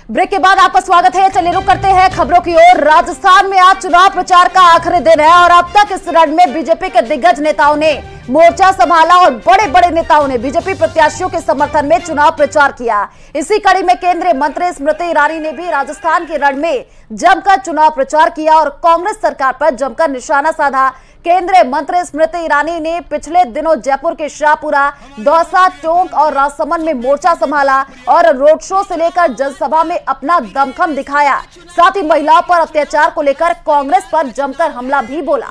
Break के बाद आपका स्वागत है। चलिए रुक करते हैं खबरों की ओर। राजस्थान में आज चुनाव प्रचार का आखिरी दिन है और अब तक इस रण में बीजेपी के दिग्गज नेताओं ने मोर्चा संभाला और बड़े बड़े नेताओं ने बीजेपी प्रत्याशियों के समर्थन में चुनाव प्रचार किया। इसी कड़ी में केंद्रीय मंत्री स्मृति ईरानी ने भी राजस्थान के रण में जमकर चुनाव प्रचार किया और कांग्रेस सरकार पर जमकर निशाना साधा। केंद्रीय मंत्री स्मृति ईरानी ने पिछले दिनों जयपुर के शाहपुरा, दौसा, टोंक और राजसमंद में मोर्चा संभाला और रोड शो से लेकर जनसभा में अपना दमखम दिखाया। साथ ही महिलाओं पर अत्याचार को लेकर कांग्रेस पर जमकर हमला भी बोला।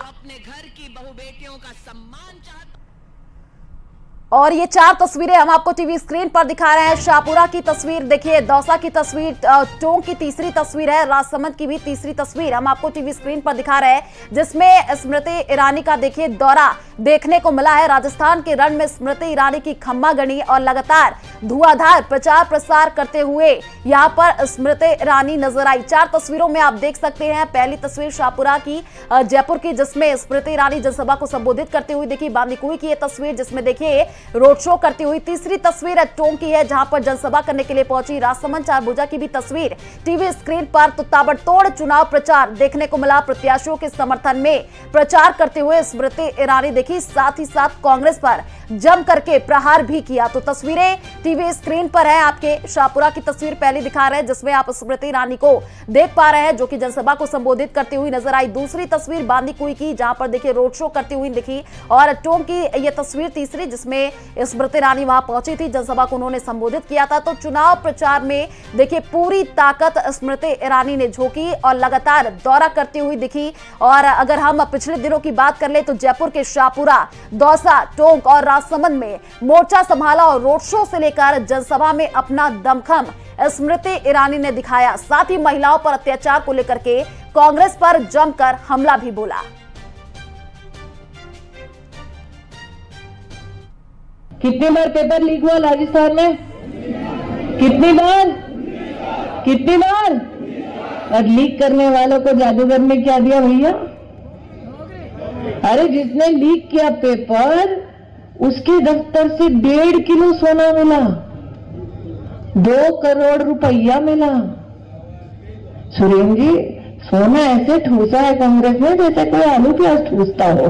और ये 4 तस्वीरें हम आपको टीवी स्क्रीन पर दिखा रहे हैं। शाहपुरा की तस्वीर देखिए, दौसा की तस्वीर, टोंक की तीसरी तस्वीर है, राजसमंद की भी तीसरी तस्वीर हम आपको टीवी स्क्रीन पर दिखा रहे हैं, जिसमें स्मृति ईरानी का देखिए दौरा देखने को मिला है। राजस्थान के रण में स्मृति ईरानी की खम्मागणी और लगातार धुआंधार प्रचार प्रसार करते हुए यहाँ पर स्मृति ईरानी नजर आई। 4 तस्वीरों में आप देख सकते हैं। पहली तस्वीर शाहपुरा की, जयपुर की, जिसमें स्मृति ईरानी जनसभा को संबोधित करते हुए देखिए। बांदीकुई की ये तस्वीर जिसमें देखिए रोड शो करती हुई। तीसरी तस्वीर टोंक की है जहां पर जनसभा करने के लिए पहुंची। राजसमंद चारभुजा की भी तस्वीर टीवी स्क्रीन पर। तो ताबड़तोड़ चुनाव प्रचार देखने को मिला। प्रत्याशियों के समर्थन में प्रचार करते हुए स्मृति ईरानी देखी, साथ ही साथ कांग्रेस पर जम करके प्रहार भी किया। तो तस्वीरें टीवी स्क्रीन पर है आपके। शाहपुरा की तस्वीर पहली दिखा रहे हैं जिसमें आप स्मृति ईरानी को देख पा रहे हैं जो कि जनसभा को संबोधित करती हुई नजर आई। दूसरी तस्वीर बांदीकुई की जहां पर देखिए रोड शो करती हुई दिखी। और टोंक की यह तस्वीर तीसरी जिसमें स्मृति ईरानी वहां पहुंची थी, जनसभा को उन्होंने संबोधित किया था। तो चुनाव प्रचार में देखिए पूरी ताकत स्मृति ईरानी ने झोंकी और लगातार दौरा करती हुई दिखी। और अगर हम पिछले दिनों की बात कर ले तो जयपुर के शाहपुरा, दौसा, टोंक और राजसमंद में मोर्चा संभाला और रोड शो से लेकर जनसभा में अपना दमखम स्मृति ईरानी ने दिखाया। साथ ही महिलाओं पर अत्याचार को लेकर के कांग्रेस पर जमकर हमला भी बोला। कितनी बार पेपर लीक हुआ राजस्थान में? कितनी बार? कितनी बार? और लीक करने वालों को जादूगर ने क्या दिया भैया? अरे जिसने लीक किया पेपर उसके दफ्तर से 1.5 किलो सोना मिला, 2 करोड़ रुपया मिला। सुरेंद्र जी, सोना ऐसे ठूसा है कांग्रेस ने जैसे कोई आलू प्याज ठूसता हो।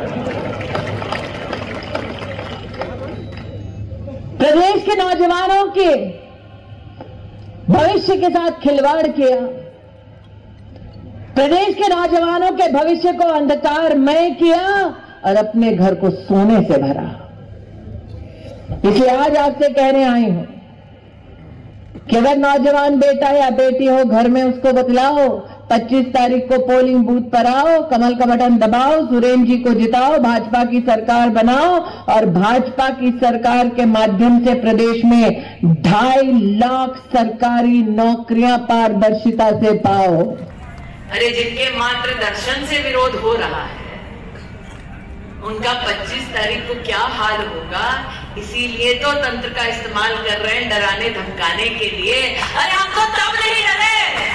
प्रदेश के नौजवानों के भविष्य के साथ खिलवाड़ किया। प्रदेश के नौजवानों के भविष्य को अंधकारमय किया और अपने घर को सोने से भरा। इसलिए आज आपसे कहने आई हूं कि अगर नौजवान बेटा या बेटी हो घर में, उसको बतलाओ 25 तारीख को पोलिंग बूथ पर आओ, कमल का बटन दबाओ, सुरेंद्र जी को जिताओ, भाजपा की सरकार बनाओ और भाजपा की सरकार के माध्यम से प्रदेश में 2.5 लाख सरकारी नौकरियां पारदर्शिता से पाओ। अरे जिनके मात्र दर्शन से विरोध हो रहा है उनका 25 तारीख को क्या हाल होगा, इसीलिए तो तंत्र का इस्तेमाल कर रहे हैं डराने धमकाने के लिए। अरे हम तो तब नहीं डरे,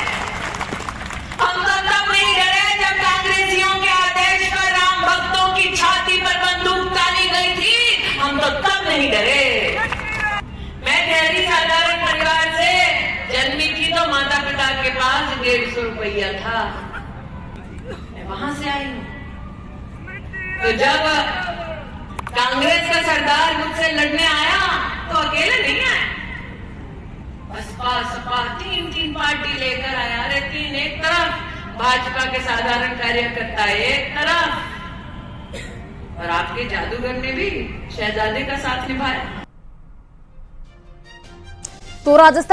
हम तो तब नहीं डरे जब कांग्रेसियों के आदेश पर राम भक्तों की छाती पर बंदूक तानी गई थी। हम तो तब नहीं डरे। मैं गहरी साधारण परिवार से जन्मी थी तो माता पिता के पास 150 रुपया था, मैं वहां से आई हूं। तो जब कांग्रेस का सरदार मुझसे लड़ने आया तो अकेले नहीं आया, बसपा सपा 3 पार्टी लेकर आया। अरे 3 एक तरफ, भाजपा के साधारण कार्यकर्ता एक तरफ, और आपके जादूगर ने भी शहजादे का साथ निभाया। तो राजस्थान